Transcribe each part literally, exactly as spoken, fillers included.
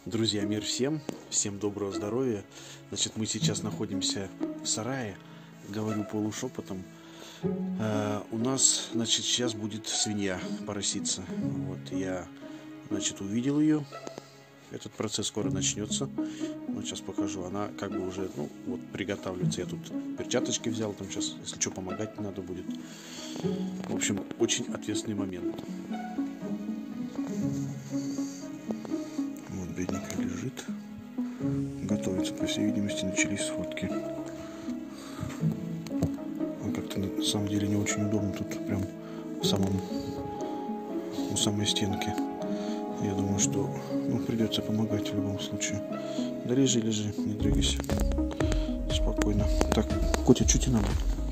Друзья, мир всем, всем доброго здоровья. Значит, мы сейчас находимся в сарае, говорю полушепотом. Э, у нас, значит, сейчас будет свинья пороситься. Вот я, значит, увидел ее. Этот процесс скоро начнется. Вот сейчас покажу. Она как бы уже, ну, вот приготавливается. Я тут перчаточки взял, там сейчас, если что, помогать надо будет. В общем, очень ответственный момент. Вот бедненькая лежит. Готовится, по всей видимости, начались сходки. Он как-то на самом деле не очень удобно. Тут прям в самом, у самой стенки. Я думаю, что ну, придется помогать в любом случае. Да лежи, лежи, не двигайся. Спокойно. Так, Котя, что тебе надо?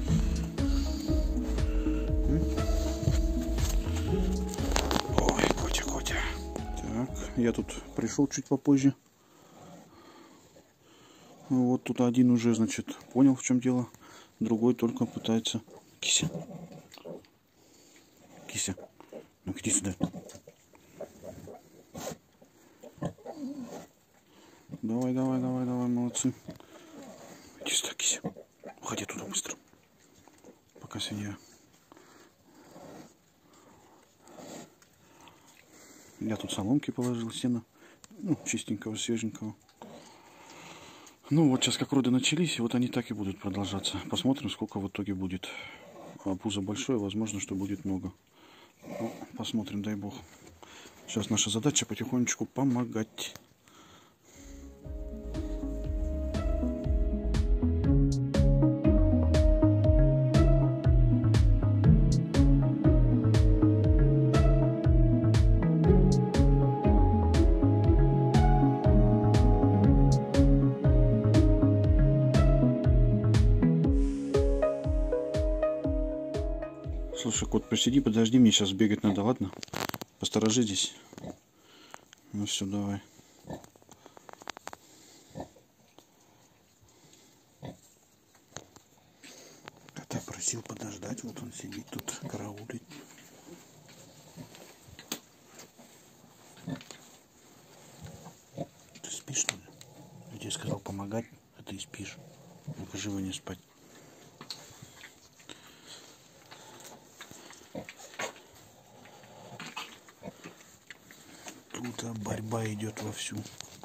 Ой, Котя, Котя. Так, я тут пришел чуть попозже. Вот тут один уже, значит, понял, в чем дело. Другой только пытается. Кися. Кися. Ну, иди сюда. Давай, давай, давай, давай, молодцы. Иди сюда, Кися. Уходи туда быстро. Пока свинья. Я тут соломки положил, сено. Ну, чистенького, свеженького. Ну, вот сейчас как роды начались, и вот они так и будут продолжаться. Посмотрим, сколько в итоге будет. А пузо большое, возможно, что будет много. Ну, посмотрим, дай бог. Сейчас наша задача потихонечку помогать. Слушай, кот, посиди, подожди, мне сейчас бегать надо, ладно? Посторожи здесь. Ну все, давай. Кота просил подождать, вот он сидит тут, караулит. Ты спишь, что ли? Я тебе сказал помогать, а ты спишь. Ну-ка, живо не спать. Тут борьба идет вовсю.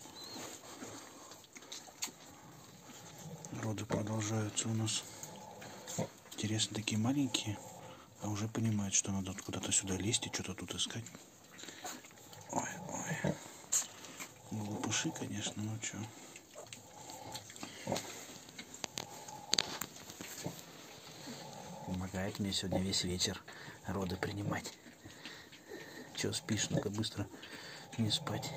Роды продолжаются у нас. Интересно, такие маленькие, а уже понимают, что надо куда-то сюда лезть и что-то тут искать. Ой, ой. Глупыши, конечно, ну что. Помогает мне сегодня весь вечер роды принимать. Че спишь? Ну-ка быстро не спать.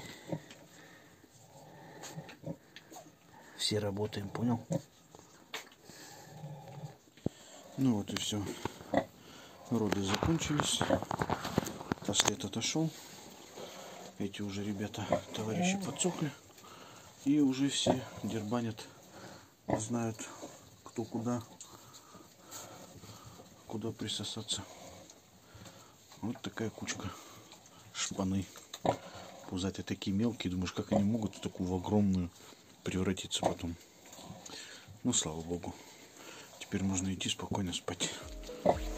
Все работаем, понял? Ну вот и все. Роды закончились. Таслет отошел. Эти уже ребята, товарищи, подсохли. И уже все дербанят. Знают, кто куда. Куда присосаться. Вот такая кучка. Шпаны. Пузатые такие мелкие. Думаешь, как они могут в такую огромную превратиться потом. Ну, слава богу. Теперь можно идти спокойно спать.